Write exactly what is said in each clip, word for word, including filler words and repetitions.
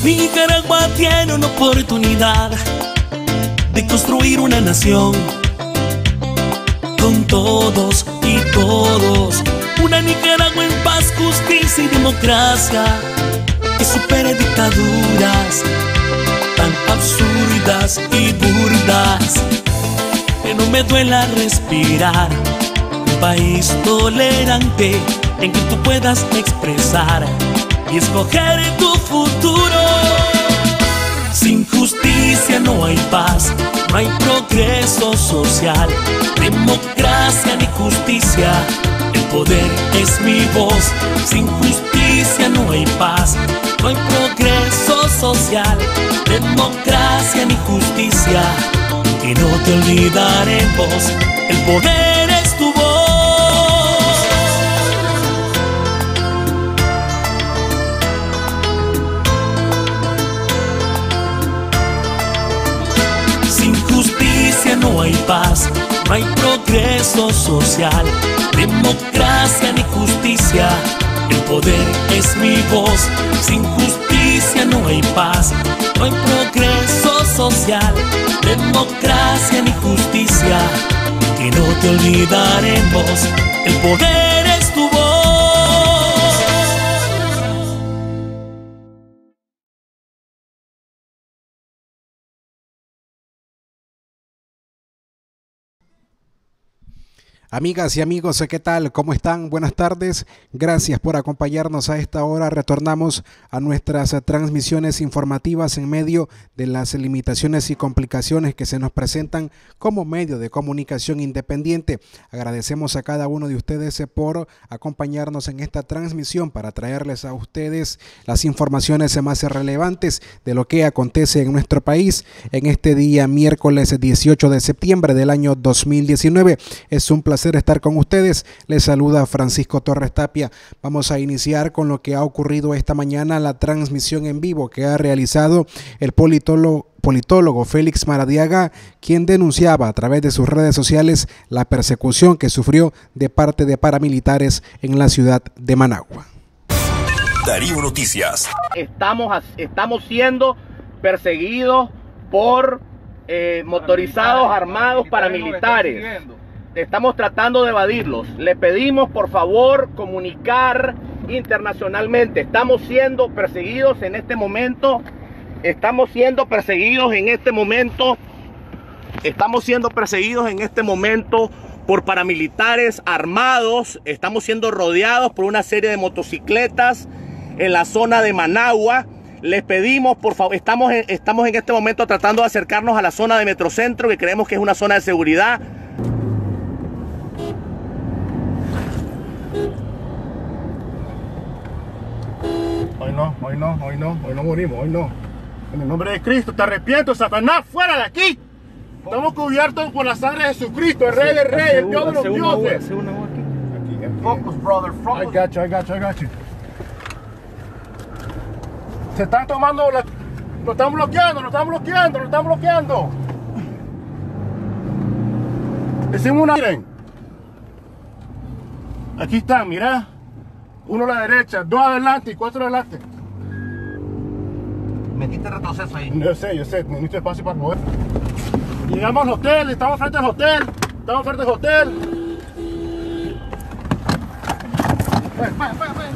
Nicaragua tiene una oportunidad de construir una nación con todos y todos. Una Nicaragua en paz, justicia y democracia, que supere dictaduras tan absurdas y burdas. Que no me duela respirar. Un país tolerante en que tú puedas expresar y escoger tu futuro. Sin justicia no hay paz, no hay progreso social, democracia ni justicia, el poder es mi voz. Sin justicia no hay paz, no hay progreso social, democracia ni justicia, y no te olvidaremos, el poder es tu voz. Sin justicia no hay paz, no hay progreso social, democracia ni justicia, el poder es mi voz. Sin justicia no hay paz, no hay progreso social, democracia ni justicia, y no te olvidaremos, el poder es tu voz. Amigas y amigos, ¿qué tal? ¿Cómo están? Buenas tardes. Gracias por acompañarnos a esta hora. Retornamos a nuestras transmisiones informativas en medio de las limitaciones y complicaciones que se nos presentan como medio de comunicación independiente. Agradecemos a cada uno de ustedes por acompañarnos en esta transmisión para traerles a ustedes las informaciones más relevantes de lo que acontece en nuestro país en este día miércoles dieciocho de septiembre del año dos mil diecinueve. Es un placer estar con ustedes. Les saluda Francisco Torres Tapia. Vamos a iniciar con lo que ha ocurrido esta mañana, la transmisión en vivo que ha realizado el politólogo politólogo Félix Maradiaga, quien denunciaba a través de sus redes sociales la persecución que sufrió de parte de paramilitares en la ciudad de Managua. Darío Noticias. Estamos, estamos siendo perseguidos por eh, motorizados armados paramilitares. Estamos tratando de evadirlos. Le pedimos por favor comunicar internacionalmente. Estamos siendo perseguidos en este momento. Estamos siendo perseguidos en este momento. Estamos siendo perseguidos en este momento por paramilitares armados. Estamos siendo rodeados por una serie de motocicletas en la zona de Managua. Les pedimos por favor, estamos en, estamos en este momento tratando de acercarnos a la zona de Metrocentro, que creemos que es una zona de seguridad. Hoy no, hoy no, hoy no, hoy no morimos, hoy no. En el nombre de Cristo, te arrepiento, Satanás, fuera de aquí. Estamos cubiertos por la sangre de Jesucristo, el Rey de Reyes, el Dios de los dioses. Aquí, aquí. Focus, brother, focus. I got you, I got you, I got you. Se están tomando, la... lo están bloqueando, lo están bloqueando, lo están bloqueando. Decimos una... Miren. Aquí están, mira. Uno a la derecha, dos adelante y cuatro adelante. Metiste retroceso ahí. Yo sé, yo sé, necesito espacio para mover. Llegamos al hotel, estamos frente al hotel. Estamos frente al hotel. Vaya, vaya, vaya, vaya,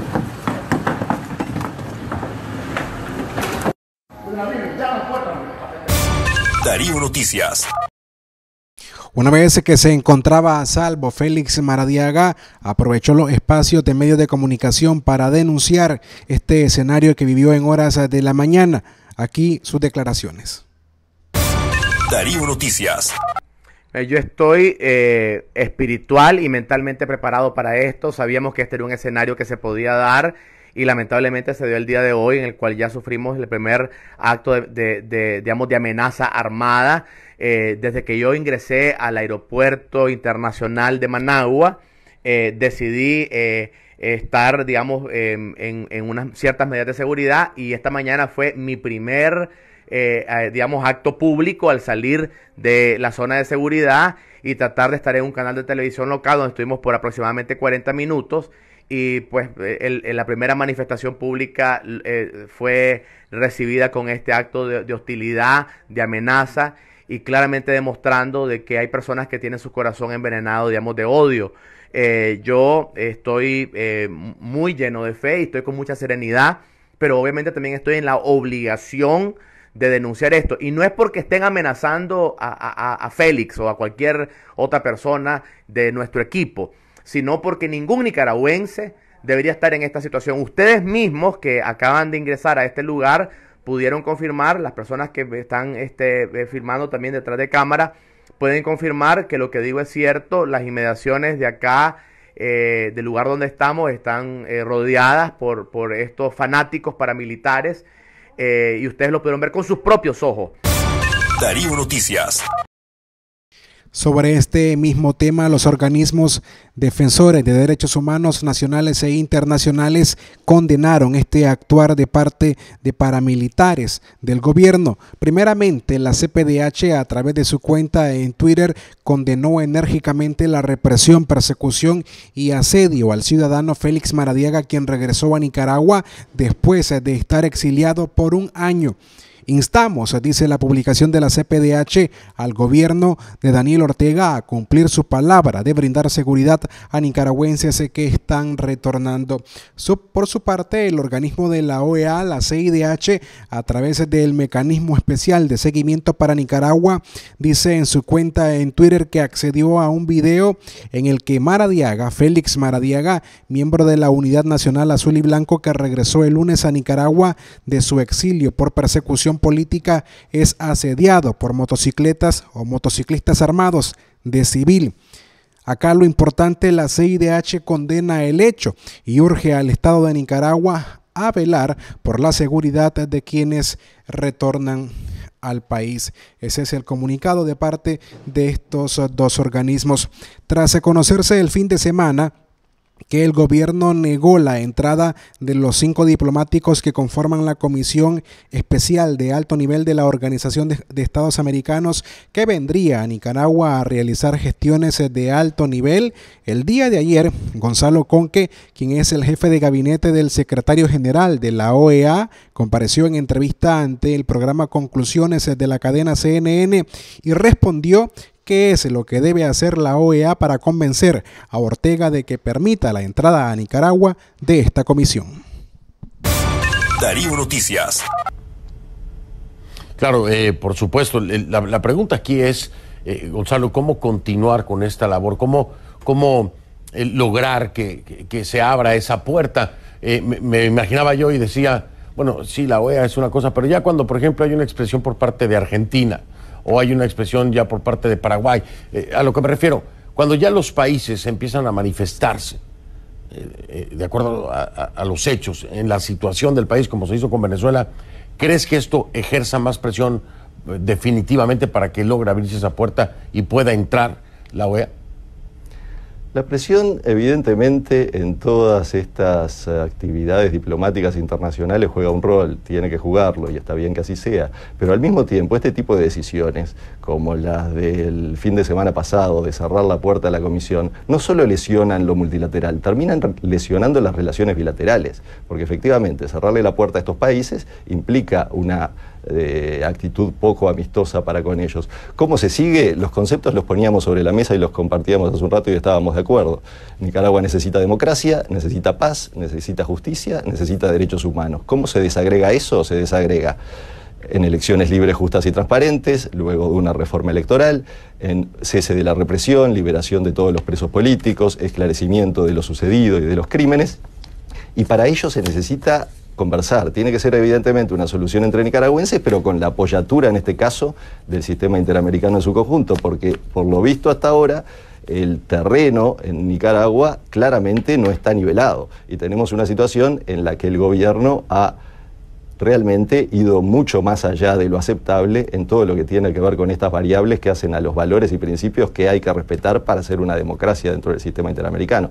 vaya. Darío Noticias. Una vez que se encontraba a salvo, Félix Maradiaga aprovechó los espacios de medios de comunicación para denunciar este escenario que vivió en horas de la mañana. Aquí sus declaraciones. Darío Noticias. Yo estoy eh, espiritual y mentalmente preparado para esto. Sabíamos que este era un escenario que se podía dar y lamentablemente se dio el día de hoy, en el cual ya sufrimos el primer acto de, de, de, digamos, de amenaza armada. Eh, desde que yo ingresé al aeropuerto internacional de Managua, eh, decidí eh, estar, digamos, eh, en, en unas ciertas medidas de seguridad, y esta mañana fue mi primer, eh, eh, digamos, acto público al salir de la zona de seguridad y tratar de estar en un canal de televisión local donde estuvimos por aproximadamente cuarenta minutos. y pues el, el, la primera manifestación pública eh, fue recibida con este acto de, de hostilidad, de amenaza, y claramente demostrando de que hay personas que tienen su corazón envenenado, digamos, de odio. Eh, yo estoy eh, muy lleno de fe y estoy con mucha serenidad, pero obviamente también estoy en la obligación de denunciar esto. Y no es porque estén amenazando a, a, a Félix o a cualquier otra persona de nuestro equipo, sino porque ningún nicaragüense debería estar en esta situación. Ustedes mismos que acaban de ingresar a este lugar pudieron confirmar, las personas que están este, filmando también detrás de cámara, pueden confirmar que lo que digo es cierto. Las inmediaciones de acá, eh, del lugar donde estamos, están eh, rodeadas por, por estos fanáticos paramilitares, eh, y ustedes lo pudieron ver con sus propios ojos. Darío Noticias. Sobre este mismo tema, los organismos defensores de derechos humanos nacionales e internacionales condenaron este actuar de parte de paramilitares del gobierno. Primeramente, la C P D H, a través de su cuenta en Twitter, condenó enérgicamente la represión, persecución y asedio al ciudadano Félix Maradiaga, quien regresó a Nicaragua después de estar exiliado por un año. Instamos, dice la publicación de la C P D H, al gobierno de Daniel Ortega a cumplir su palabra de brindar seguridad a nicaragüenses que están retornando. Por su parte, el organismo de la O E A, la C I D H, a través del Mecanismo Especial de Seguimiento para Nicaragua, dice en su cuenta en Twitter que accedió a un video en el que Maradiaga, Félix Maradiaga, miembro de la Unidad Nacional Azul y Blanco que regresó el lunes a Nicaragua de su exilio por persecución política, es asediado por motocicletas o motociclistas armados de civil. Acá lo importante, la C I D H condena el hecho y urge al Estado de Nicaragua a velar por la seguridad de quienes retornan al país. Ese es el comunicado de parte de estos dos organismos. Tras conocerse el fin de semana que el gobierno negó la entrada de los cinco diplomáticos que conforman la Comisión Especial de Alto Nivel de la Organización de, de Estados Americanos, que vendría a Nicaragua a realizar gestiones de alto nivel. El día de ayer, Gonzalo Conque, quien es el jefe de gabinete del secretario general de la O E A, compareció en entrevista ante el programa Conclusiones de la cadena C N N y respondió qué es lo que debe hacer la O E A para convencer a Ortega de que permita la entrada a Nicaragua de esta comisión. Darío Noticias. Claro, eh, por supuesto, la, la pregunta aquí es, eh, Gonzalo, ¿cómo continuar con esta labor? ¿Cómo, cómo eh, lograr que, que, que se abra esa puerta? Eh, me, me imaginaba yo y decía, bueno, sí, la O E A es una cosa, pero ya cuando, por ejemplo, hay una expresión por parte de Argentina, o hay una expresión ya por parte de Paraguay, eh, a lo que me refiero, cuando ya los países empiezan a manifestarse eh, eh, de acuerdo a, a, a los hechos en la situación del país, como se hizo con Venezuela, ¿crees que esto ejerza más presión eh, definitivamente para que logre abrirse esa puerta y pueda entrar la O E A? La presión, evidentemente, en todas estas actividades diplomáticas internacionales juega un rol, tiene que jugarlo y está bien que así sea, pero al mismo tiempo este tipo de decisiones, como las del fin de semana pasado, de cerrar la puerta a la comisión, no solo lesionan lo multilateral, terminan lesionando las relaciones bilaterales, porque efectivamente cerrarle la puerta a estos países implica una de actitud poco amistosa para con ellos. ¿Cómo se sigue? Los conceptos los poníamos sobre la mesa y los compartíamos hace un rato y estábamos de acuerdo. Nicaragua necesita democracia, necesita paz, necesita justicia, necesita derechos humanos. ¿Cómo se desagrega eso? Se desagrega en elecciones libres, justas y transparentes, luego de una reforma electoral, en cese de la represión, liberación de todos los presos políticos, esclarecimiento de lo sucedido y de los crímenes, y para ello se necesita conversar. Tiene que ser evidentemente una solución entre nicaragüenses, pero con la apoyatura en este caso del sistema interamericano en su conjunto, porque por lo visto hasta ahora el terreno en Nicaragua claramente no está nivelado y tenemos una situación en la que el gobierno ha realmente ido mucho más allá de lo aceptable en todo lo que tiene que ver con estas variables que hacen a los valores y principios que hay que respetar para ser una democracia dentro del sistema interamericano.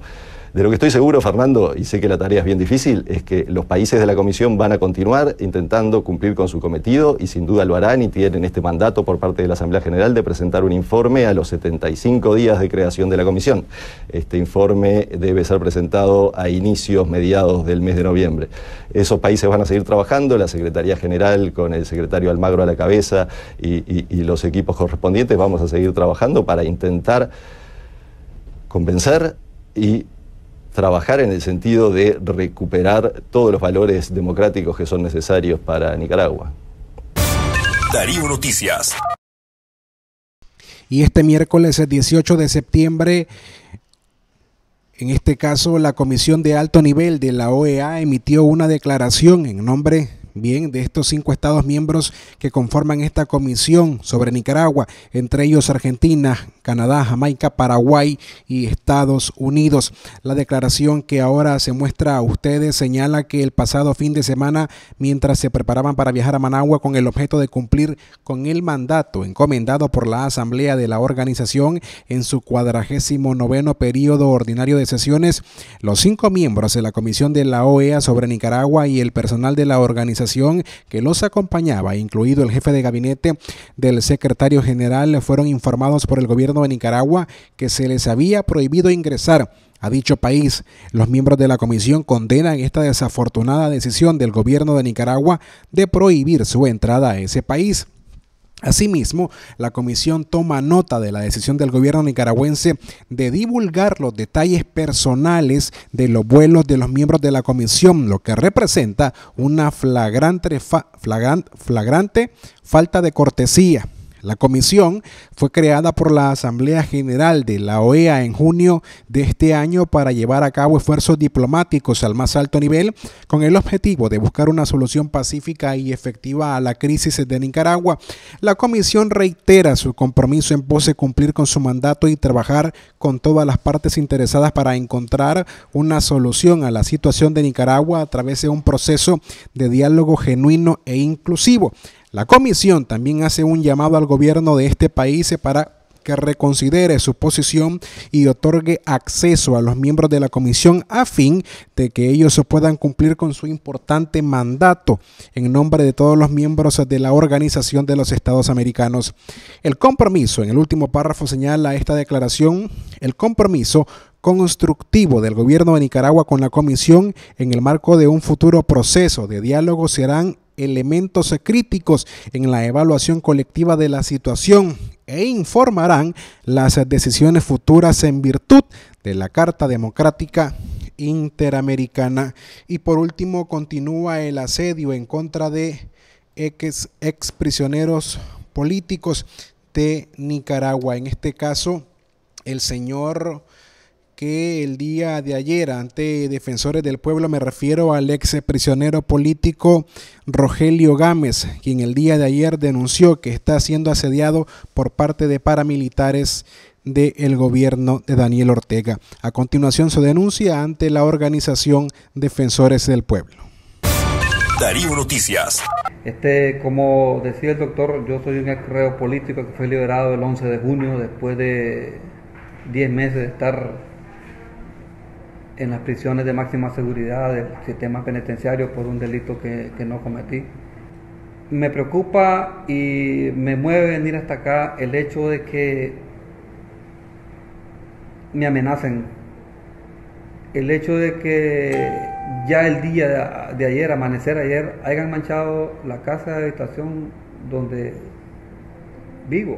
De lo que estoy seguro, Fernando, y sé que la tarea es bien difícil, es que los países de la Comisión van a continuar intentando cumplir con su cometido y sin duda lo harán y tienen este mandato por parte de la Asamblea General de presentar un informe a los setenta y cinco días de creación de la Comisión. Este informe debe ser presentado a inicios, mediados del mes de noviembre. Esos países van a seguir trabajando, la Secretaría General con el secretario Almagro a la cabeza y, y, y los equipos correspondientes vamos a seguir trabajando para intentar convencer y trabajar en el sentido de recuperar todos los valores democráticos que son necesarios para Nicaragua. Darío Noticias. Y este miércoles dieciocho de septiembre, en este caso la Comisión de Alto Nivel de la O E A emitió una declaración en nombre bien de estos cinco estados miembros que conforman esta comisión sobre Nicaragua, entre ellos Argentina, Canadá, Jamaica, Paraguay y Estados Unidos. La declaración que ahora se muestra a ustedes señala que el pasado fin de semana, mientras se preparaban para viajar a Managua con el objeto de cumplir con el mandato encomendado por la Asamblea de la organización en su cuadragésimo noveno periodo ordinario de sesiones, los cinco miembros de la Comisión de la O E A sobre Nicaragua y el personal de la organización que los acompañaba, incluido el jefe de gabinete del secretario general, fueron informados por el gobierno de Nicaragua que se les había prohibido ingresar a dicho país. Los miembros de la comisión condenan esta desafortunada decisión del gobierno de Nicaragua de prohibir su entrada a ese país. Asimismo, la comisión toma nota de la decisión del gobierno nicaragüense de divulgar los detalles personales de los vuelos de los miembros de la comisión, lo que representa una flagrante, fa, flagrante, flagrante falta de cortesía. La comisión fue creada por la Asamblea General de la O E A en junio de este año para llevar a cabo esfuerzos diplomáticos al más alto nivel con el objetivo de buscar una solución pacífica y efectiva a la crisis de Nicaragua. La comisión reitera su compromiso en pos de cumplir con su mandato y trabajar con todas las partes interesadas para encontrar una solución a la situación de Nicaragua a través de un proceso de diálogo genuino e inclusivo. La comisión también hace un llamado al gobierno de este país para que reconsidere su posición y otorgue acceso a los miembros de la comisión a fin de que ellos puedan cumplir con su importante mandato en nombre de todos los miembros de la Organización de los Estados Americanos. El compromiso, en el último párrafo señala esta declaración, el compromiso constructivo del gobierno de Nicaragua con la comisión en el marco de un futuro proceso de diálogo serán elementos críticos en la evaluación colectiva de la situación e informarán las decisiones futuras en virtud de la Carta Democrática Interamericana. Y por último, continúa el asedio en contra de ex, ex prisioneros políticos de Nicaragua. En este caso, el señor que el día de ayer ante defensores del pueblo, me refiero al ex prisionero político Rogelio Gámez, quien el día de ayer denunció que está siendo asediado por parte de paramilitares del gobierno de Daniel Ortega. A continuación, su denuncia ante la organización Defensores del Pueblo. Darío Noticias. Este, como decía el doctor, yo soy un ex reo político que fue liberado el once de junio después de diez meses de estar en las prisiones de máxima seguridad del sistema penitenciario por un delito que, que no cometí. Me preocupa y me mueve venir hasta acá el hecho de que me amenacen, el hecho de que ya el día de ayer, amanecer ayer, hayan manchado la casa de habitación donde vivo,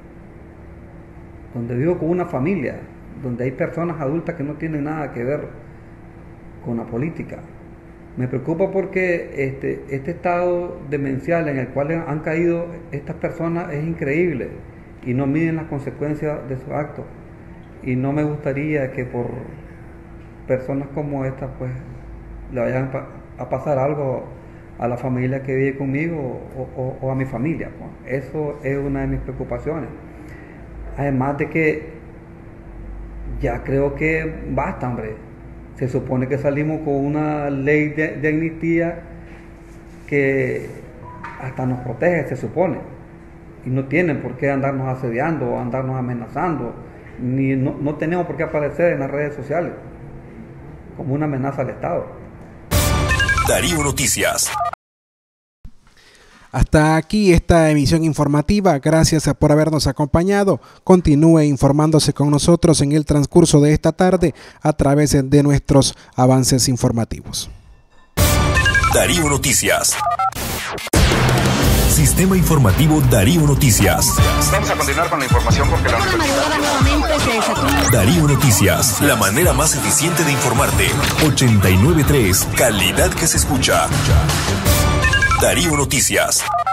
donde vivo con una familia, donde hay personas adultas que no tienen nada que ver con la política. Me preocupa porque este, este estado demencial en el cual han caído estas personas es increíble y no miden las consecuencias de sus actos. Y no me gustaría que por personas como estas pues le vayan a pasar algo a la familia que vive conmigo o, o, o a mi familia. Pues. Eso es una de mis preocupaciones. Además de que ya creo que basta, hombre. Se supone que salimos con una ley de, de amnistía que hasta nos protege, se supone. Y no tienen por qué andarnos asediando o andarnos amenazando. Ni, no, no tenemos por qué aparecer en las redes sociales. como una amenaza al Estado. Darío Noticias. Hasta aquí esta emisión informativa. Gracias por habernos acompañado. Continúe informándose con nosotros en el transcurso de esta tarde a través de nuestros avances informativos. Darío Noticias. Sistema informativo Darío Noticias. Vamos a continuar con la información porque la Darío Noticias, la manera más eficiente de informarte. ochenta y nueve punto tres, calidad que se escucha. Darío Noticias.